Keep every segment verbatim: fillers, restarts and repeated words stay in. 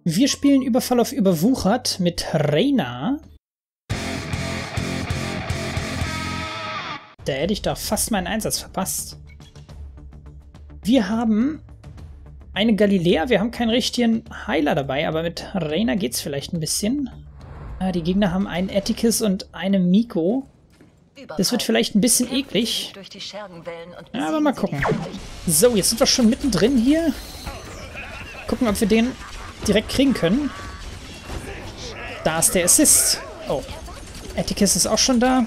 Wir spielen Überfall auf Überwuchert mit Reyna. Da hätte ich doch fast meinen Einsatz verpasst. Wir haben eine Galilea, wir haben keinen richtigen Heiler dabei, aber mit Reyna geht's vielleicht ein bisschen. Ah, die Gegner haben einen Atticus und eine Miko. Das wird vielleicht ein bisschen eklig. Ja, aber mal gucken. So, jetzt sind wir schon mittendrin hier. Gucken, ob wir den direkt kriegen können. Da ist der Assist. Oh. Atticus ist auch schon da.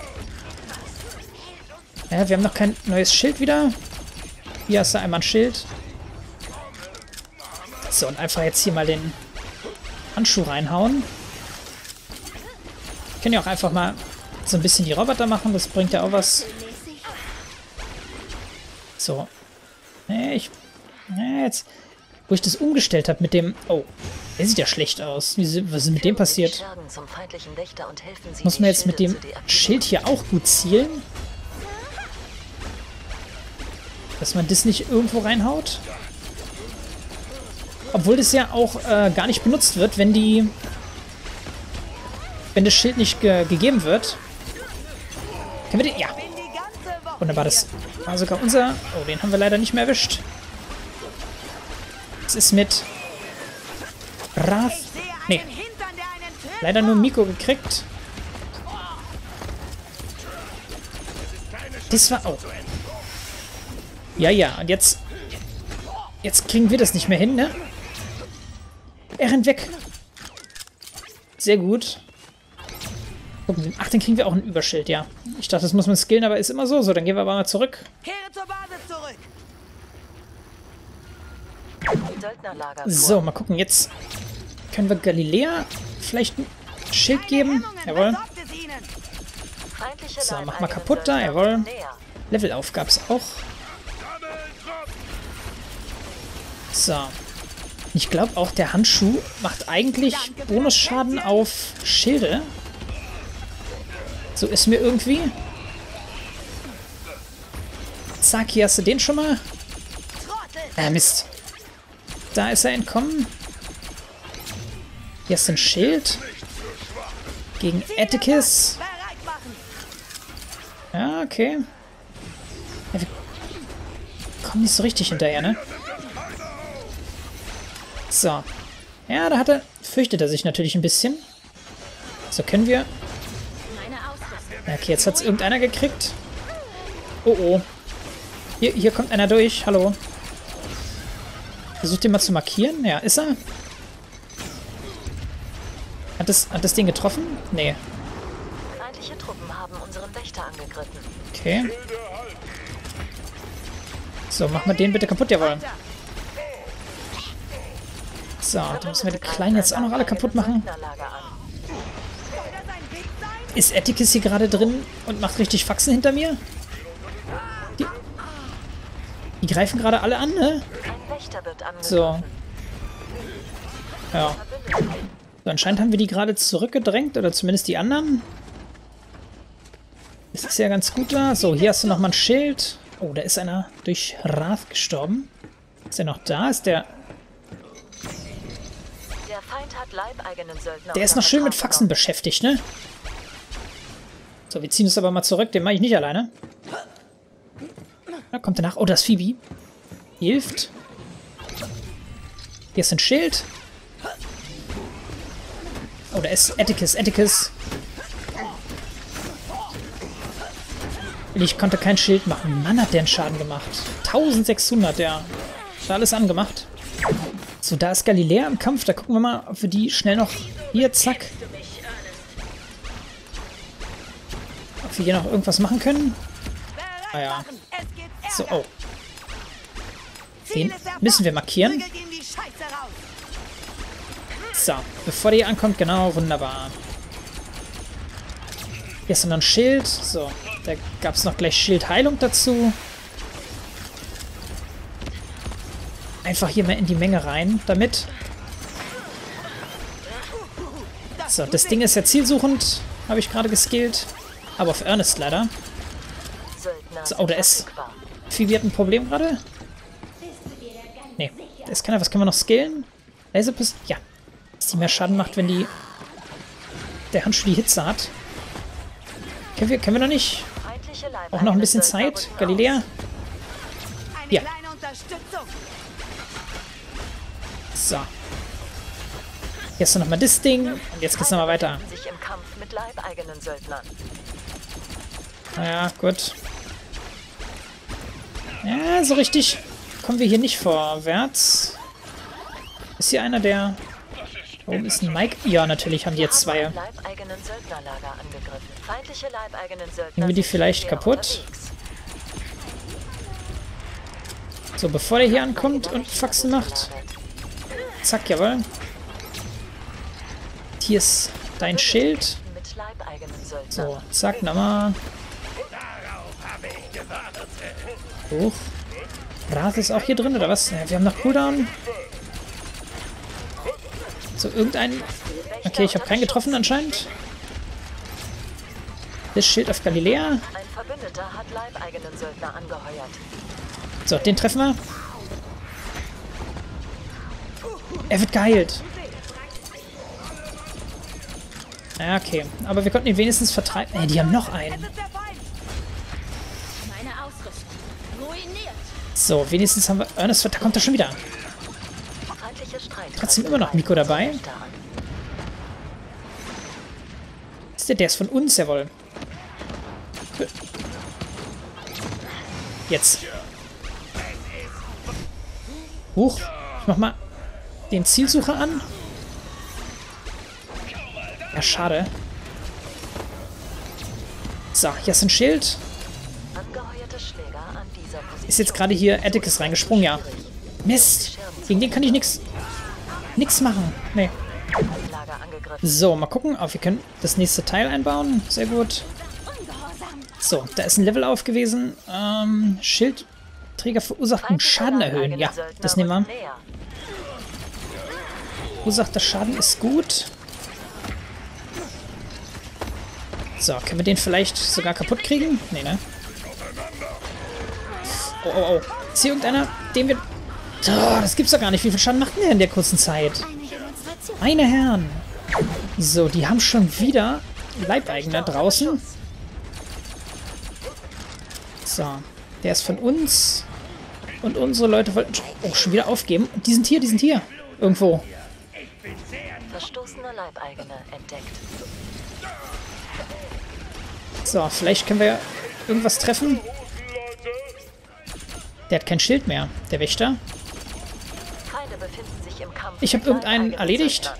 Ja, wir haben noch kein neues Schild wieder. Hier hast du einmal ein Schild. So, und einfach jetzt hier mal den Handschuh reinhauen. Wir können ja auch einfach mal so ein bisschen die Roboter machen. Das bringt ja auch was. So. Nee, ich... Nee, jetzt... Wo ich das umgestellt habe mit dem... Oh, der sieht ja schlecht aus. Wie, was ist mit dem passiert? Muss man jetzt mit dem Schild hier auch gut zielen? Dass man das nicht irgendwo reinhaut? Obwohl das ja auch äh, gar nicht benutzt wird, wenn die... Wenn das Schild nicht ge gegeben wird. Können wir den... Ja. Wunderbar, das war sogar unser... Oh, den haben wir leider nicht mehr erwischt. Was ist mit... Rath? Nee. Leider nur Miko gekriegt. Das war... Oh. Ja, ja, und jetzt... Jetzt kriegen wir das nicht mehr hin, ne? Er rennt weg. Sehr gut. Gucken, ach, dann kriegen wir auch ein Überschild, ja. Ich dachte, das muss man skillen, aber ist immer so. So, dann gehen wir aber mal zurück. Kehre zur Basis zurück. So, mal gucken. Jetzt können wir Galilea vielleicht ein Schild geben. Jawohl. So, mach mal kaputt da. Jawohl. Levelauf gab es auch. So. Ich glaube auch, der Handschuh macht eigentlich Bonusschaden auf Schilde. So ist mir irgendwie. Zack, hier hast du den schon mal. Ah, Mist. Da ist er entkommen. Hier ist ein Schild. Gegen Atticus. Ja, okay. Ja, wir kommen nicht so richtig hinterher, ne? So. Ja, da hat er... Fürchtet er sich natürlich ein bisschen. So, können wir... Okay, jetzt hat es irgendeiner gekriegt. Oh, oh. Hier, hier kommt einer durch. Hallo. Versucht den mal zu markieren. Ja, ist er? Hat das, hat das Ding getroffen? Nee. Feindliche Truppen haben unseren Wächter angegriffen. Okay. So, mach mal den bitte kaputt, jawohl. So, dann müssen wir die Kleinen jetzt auch noch alle kaputt machen. Ist Atticus hier gerade drin und macht richtig Faxen hinter mir? Die, die greifen gerade alle an, ne? So. Ja. So, anscheinend haben wir die gerade zurückgedrängt, oder zumindest die anderen. Das ist ja ganz gut da. So, hier hast du nochmal ein Schild. Oh, da ist einer durch Rath gestorben. Ist der noch da? Ist der... Der Feind hat leibeigenen Söldner. Der ist noch schön mit Faxen beschäftigt, ne? So, wir ziehen uns aber mal zurück. Den mache ich nicht alleine. Da kommt danach. Oh, das Phoebe. Hilft. Hier ist ein Schild. Oh, da ist Atticus. Atticus. Ich konnte kein Schild machen. Mann, hat der einen Schaden gemacht. eintausendsechshundert, ja. Ist alles angemacht. So, da ist Galilea im Kampf. Da gucken wir mal, ob wir die schnell noch... Hier, zack. Ob wir hier noch irgendwas machen können. Ah ja. So, oh. Den müssen wir markieren. So, bevor der hier ankommt, genau, wunderbar. Hier ist noch ein Schild. So, da gab es noch gleich Schildheilung dazu. Einfach hier mal in die Menge rein, damit. So, das Ding ist ja zielsuchend. Habe ich gerade geskillt. Aber auf Ernest leider. So, oh, da ist... Phoebe hat ein Problem gerade. Nee, da ist keiner. Was können wir noch skillen? Laserpistole. Ja. Dass die mehr Schaden macht, wenn die der Handschuh die Hitze hat. Können wir, können wir noch nicht? Auch noch ein bisschen Zeit. Galilea. Ja. So. Jetzt noch mal das Ding. Und jetzt geht's noch mal weiter. Naja, gut. Ja, so richtig kommen wir hier nicht vorwärts. Ist hier einer, der... Da oben ist ein Mike. Ja, natürlich haben die jetzt zwei. Kriegen wir die vielleicht kaputt? So, bevor der hier ankommt und Faxen macht. Zack, jawohl. Hier ist dein Schild. So, zack, nochmal. Hoch. Rat ist auch hier drin, oder was? Ja, wir haben noch Cooldown. So, irgendein... Okay, ich habe keinen getroffen anscheinend. Das Schild auf Galilea. So, den treffen wir. Er wird geheilt. Ja, okay. Aber wir konnten ihn wenigstens vertreiben. Ey, die haben noch einen. So, wenigstens haben wir... Ernest, da kommt er schon wieder. Trotzdem immer noch Miko dabei. Ist der, der ist von uns, jawohl. Jetzt. Huch. Ich mach mal den Zielsucher an. Ja, schade. So, hier ist ein Schild. Ist jetzt gerade hier Atticus reingesprungen, ja. Mist. Gegen den kann ich nichts nichts machen. Nee. So, mal gucken. Oh, wir können das nächste Teil einbauen. Sehr gut. So, da ist ein Level auf gewesen. Ähm, Schildträger verursachten Schaden erhöhen. Ja, das nehmen wir. Verursachter Schaden ist gut. So, können wir den vielleicht sogar kaputt kriegen? Nee, ne? Oh, oh, oh. Ist hier irgendeiner, den wir... Oh, das gibt's doch gar nicht. Wie viel Schaden macht denn der in der kurzen Zeit? Meine Herren. So, die haben schon wieder Leibeigene draußen. So, der ist von uns. Und unsere Leute wollten auch schon wieder aufgeben. Die sind hier, die sind hier. Irgendwo. Verstoßene Leibeigene entdeckt. So, vielleicht können wir irgendwas treffen. Der hat kein Schild mehr, der Wächter. Ich habe irgendeinen erledigt.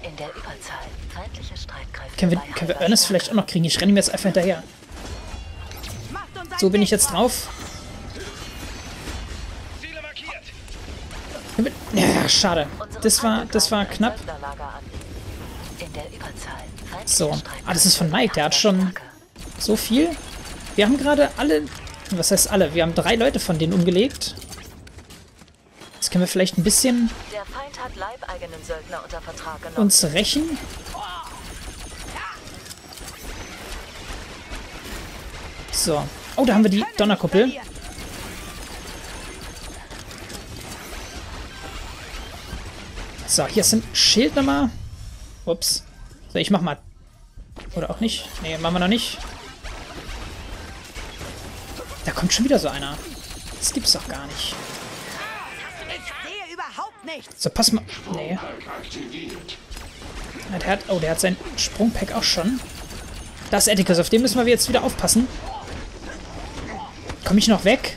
Können wir, können wir Ernest vielleicht auch noch kriegen? Ich renne ihm jetzt einfach hinterher. So bin ich jetzt drauf. Ja, schade. Das war, das war knapp. So. Ah, das ist von Mike. Der hat schon so viel. Wir haben gerade alle... Was heißt alle? Wir haben drei Leute von denen umgelegt. Jetzt können wir vielleicht ein bisschen uns rächen. So. Oh, da haben wir die Donnerkuppel. So, hier ist ein Schild nochmal. Ups. So, ich mach mal. Oder auch nicht. Nee, machen wir noch nicht. Da kommt schon wieder so einer. Das gibt's doch gar nicht. So, pass mal. Nee. Ja, der hat, oh, der hat sein Sprungpack auch schon. Das ist Atticus, auf den müssen wir jetzt wieder aufpassen. Komme ich noch weg?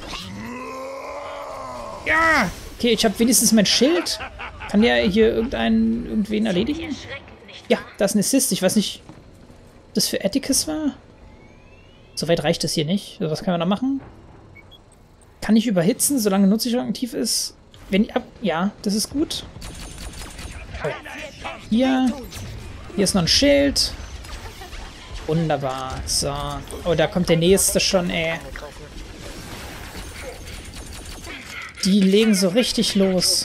Ja! Okay, ich habe wenigstens mein Schild. Kann der hier irgendeinen, irgendwen erledigen? Ja, da ist ein Assist. Ich weiß nicht, ob das für Atticus war. Soweit reicht es hier nicht. So, was können wir noch machen? Kann ich überhitzen, solange Nutzsicherung aktiv ist? Wenn ich ab... Ja, das ist gut. Oh. Hier. Hier ist noch ein Schild. Wunderbar. So. Oh, da kommt der nächste schon, ey. Die legen so richtig los.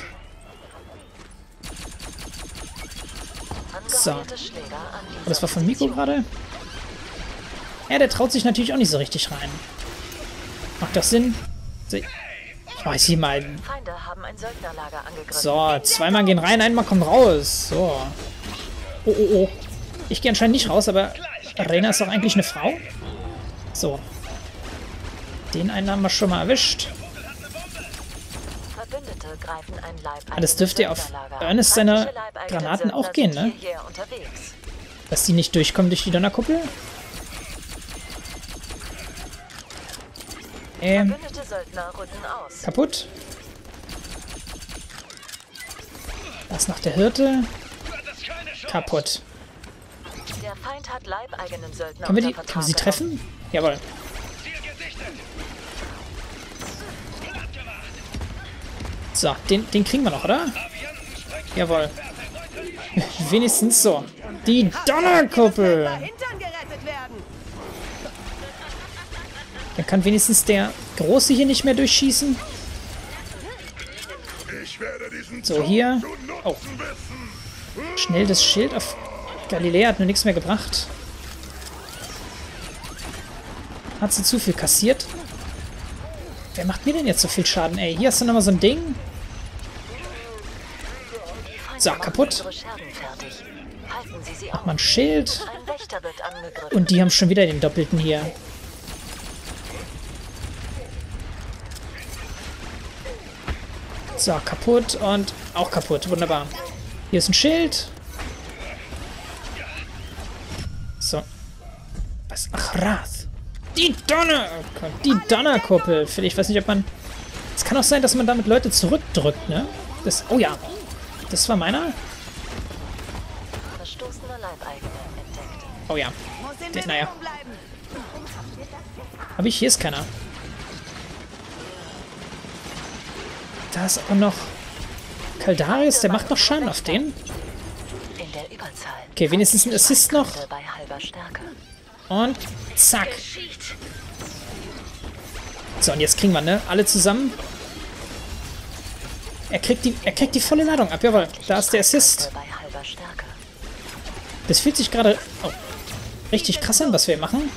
So. Oh, das war von Miko gerade? Ja, der traut sich natürlich auch nicht so richtig rein. Macht das Sinn? So, ich weiß hier mal. ein Söldnerlager angegriffen. So, zweimal gehen rein, einmal kommt raus. So. Oh, oh, oh. Ich gehe anscheinend nicht raus, aber Reyna ist doch eigentlich eine Frau. So. Den einen haben wir schon mal erwischt. Verbündete greifen ein Leib Ah, das dürfte ja auf Ernest seine Granaten auch gehen, ne? Dass die nicht durchkommen durch die Donnerkuppel. Ähm. Kaputt. Da ist noch der Hirte. Kaputt. Der Feind hat leibeigenen Söldner. Können wir, die, können wir sie treffen? Jawohl. So, den, den kriegen wir noch, oder? Jawohl. Wenigstens so. Die Donnerkuppel! Dann kann wenigstens der Große hier nicht mehr durchschießen. So, hier. Oh. Schnell das Schild auf Galilea hat nur nichts mehr gebracht. Hat sie zu viel kassiert? Wer macht mir denn jetzt so viel Schaden, ey? Hier hast du nochmal so ein Ding. So, kaputt. Mach mal ein Schild. Und die haben schon wieder den Doppelten hier. So, kaputt und auch kaputt. Wunderbar. Hier ist ein Schild. So. Was? Ach, Rath. Die Donner... Die Donnerkuppel. Ich weiß nicht, ob man... Es kann auch sein, dass man damit Leute zurückdrückt, ne? Das... Oh ja. Das war meiner? Oh ja. Den, naja. Hab ich... Hier ist keiner. Da ist auch noch... Kaldarius, der macht noch Schaden auf den. Okay, wenigstens ein Assist noch. Und zack. So, und jetzt kriegen wir, ne? Alle zusammen. Er kriegt die, er kriegt die volle Ladung ab. Jawohl, da ist der Assist. Das fühlt sich gerade oh, richtig krass an, was wir hier machen.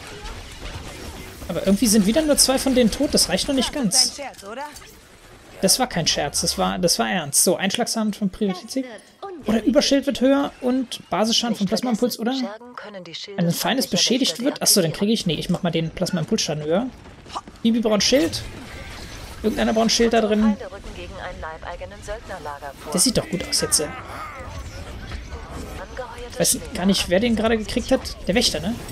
Aber irgendwie sind wieder nur zwei von denen tot. Das reicht noch nicht ganz. Das war kein Scherz, das war, das war ernst. So, Einschlagsschaden von Priorität. Oder Überschild wird höher und Basisschaden von Plasmaimpuls, oder? Wenn ein Feind beschädigt wird. Achso, dann kriege ich. Nee, ich mach mal den Plasmaimpulsschaden höher. Bibi braucht Schild. Irgendeiner braucht ein Schild da drin. Das sieht doch gut aus jetzt. Ich weiß gar nicht, wer den gerade gekriegt hat. Der Wächter, ne?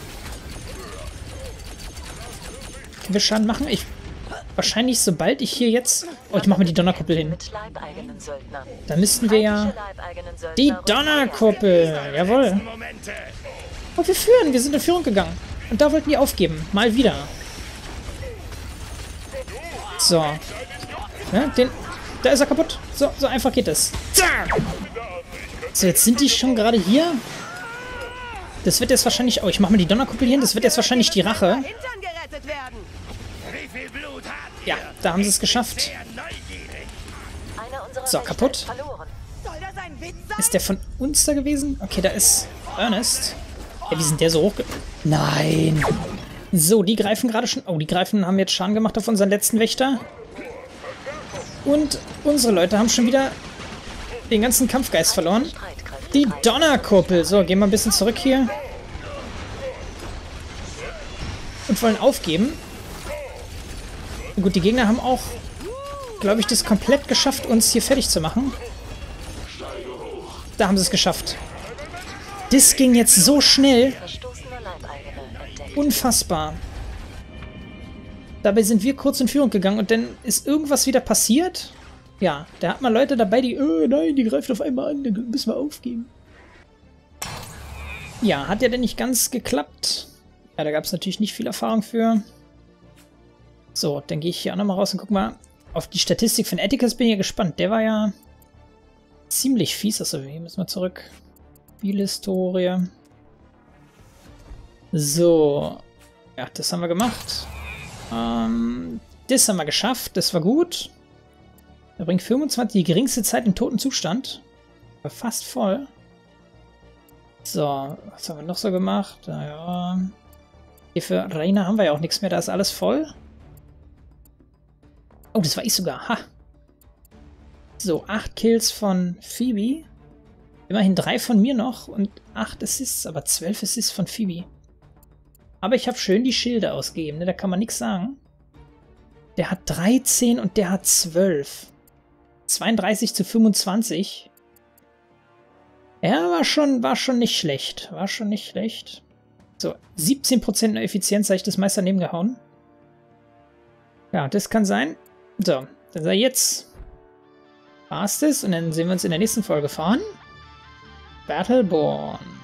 Können wir Schaden machen? Ich. Wahrscheinlich, sobald ich hier jetzt... Oh, ich mache mir die Donnerkuppel hin. Dann müssten wir ja... Die Donnerkuppel! Jawohl. Oh, wir führen. Wir sind in Führung gegangen. Und da wollten die aufgeben. Mal wieder. So. Ja, den... Da ist er kaputt. So, so einfach geht es. So, jetzt sind die schon gerade hier. Das wird jetzt wahrscheinlich... Oh, ich mache mir die Donnerkuppel hin. Das wird jetzt wahrscheinlich die Rache. Ja, da haben sie es geschafft. So, kaputt. Ist der von uns da gewesen? Okay, da ist Ernest. Ja, wie sind der so hoch? Nein. So, die greifen gerade schon... Oh, die greifen, haben jetzt Schaden gemacht auf unseren letzten Wächter. Und unsere Leute haben schon wieder den ganzen Kampfgeist verloren. Die Donnerkuppel. So, gehen wir ein bisschen zurück hier. Und wollen aufgeben. Gut, die Gegner haben auch, glaube ich, das komplett geschafft, uns hier fertig zu machen. Da haben sie es geschafft. Das ging jetzt so schnell. Unfassbar. Dabei sind wir kurz in Führung gegangen und dann ist irgendwas wieder passiert. Ja, da hat man Leute dabei, die, oh nein, die greift auf einmal an, dann müssen wir aufgeben. Ja, hat ja dann nicht ganz geklappt. Ja, da gab es natürlich nicht viel Erfahrung für. So, dann gehe ich hier auch nochmal raus und guck mal auf die Statistik von Atticus. Bin ja gespannt. Der war ja ziemlich fies. Achso, hier müssen wir zurück. Spielhistorie. So. Ja, das haben wir gemacht. Ähm, das haben wir geschafft. Das war gut. Er bringt fünfundzwanzig, die geringste Zeit im toten Zustand. War fast voll. So, was haben wir noch so gemacht? Naja. Hier für Reyna haben wir ja auch nichts mehr. Da ist alles voll. Oh, das war ich sogar. Ha. So, acht Kills von Phoebe. Immerhin drei von mir noch und acht Assists, aber zwölf Assists von Phoebe. Aber ich habe schön die Schilde ausgegeben, ne? Da kann man nichts sagen. Der hat dreizehn und der hat zwölf. zweiunddreißig zu fünfundzwanzig. Ja, war schon, war schon nicht schlecht. War schon nicht schlecht. So, siebzehn Prozent Effizienz habe ich das meist daneben gehauen. Ja, das kann sein. So, dann sei jetzt war's das und dann sehen wir uns in der nächsten Folge fahren. Battleborn.